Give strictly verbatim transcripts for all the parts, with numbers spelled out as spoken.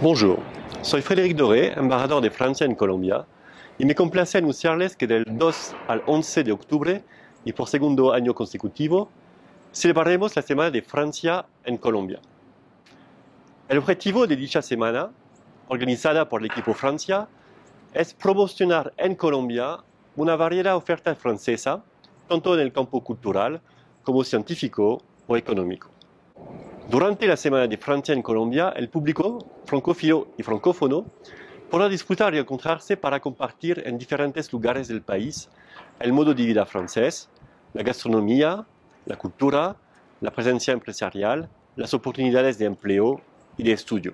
Bonjour, soy Frédéric Doré, embajador de Francia en Colombia, y me complace anunciarles que del dos al once de octubre, y por segundo año consecutivo, celebraremos la Semana de Francia en Colombia. El objetivo de dicha semana, organizada por el equipo Francia, es promocionar en Colombia una variada oferta francesa, tanto en el campo cultural como científico o económico. Durante la Semana de Francia en Colombia, el público francófilo y francófono podrá disfrutar y encontrarse para compartir en diferentes lugares del país el modo de vida francés, la gastronomía, la cultura, la presencia empresarial, las oportunidades de empleo y de estudio.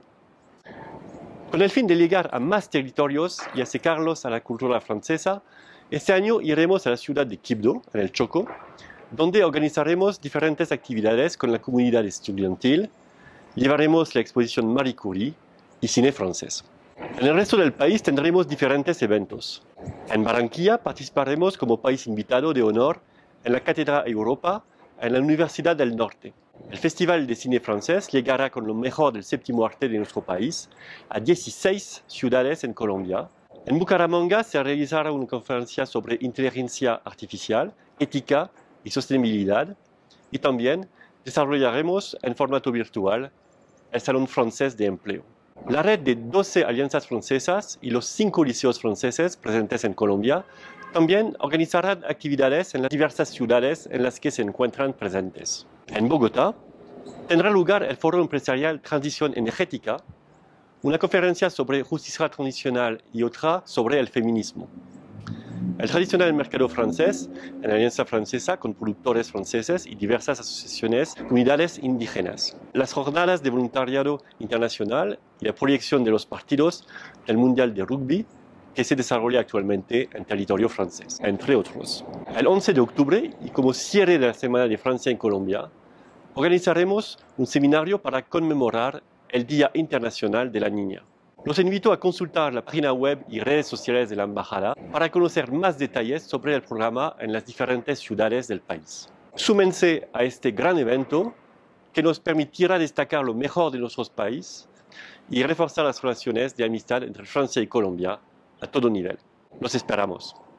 Con el fin de llegar a más territorios y acercarlos a la cultura francesa, este año iremos a la ciudad de Quibdó, en el Chocó, donde organizaremos diferentes actividades con la comunidad estudiantil, llevaremos la exposición Marie Curie y cine francés. En el resto del país tendremos diferentes eventos. En Barranquilla participaremos como país invitado de honor en la Cátedra Europa en la Universidad del Norte. El Festival de Cine Francés llegará con lo mejor del séptimo arte de nuestro país a dieciséis ciudades en Colombia. En Bucaramanga se realizará una conferencia sobre inteligencia artificial, ética y sostenibilidad, y también desarrollaremos en formato virtual el Salón Francés de Empleo. La red de doce alianzas francesas y los cinco liceos franceses presentes en Colombia también organizarán actividades en las diversas ciudades en las que se encuentran presentes. En Bogotá tendrá lugar el Foro Empresarial Transición Energética, una conferencia sobre justicia transicional y otra sobre el feminismo. El tradicional mercado francés, en la Alianza Francesa con productores franceses y diversas asociaciones, comunidades indígenas. Las jornadas de voluntariado internacional y la proyección de los partidos del Mundial de Rugby que se desarrolla actualmente en territorio francés, entre otros. El once de octubre, y como cierre de la Semana de Francia en Colombia, organizaremos un seminario para conmemorar el Día Internacional de la Niña. Los invito a consultar la página web y redes sociales de la Embajada para conocer más detalles sobre el programa en las diferentes ciudades del país. Súmense a este gran evento que nos permitirá destacar lo mejor de nuestros países y reforzar las relaciones de amistad entre Francia y Colombia a todo nivel. Los esperamos.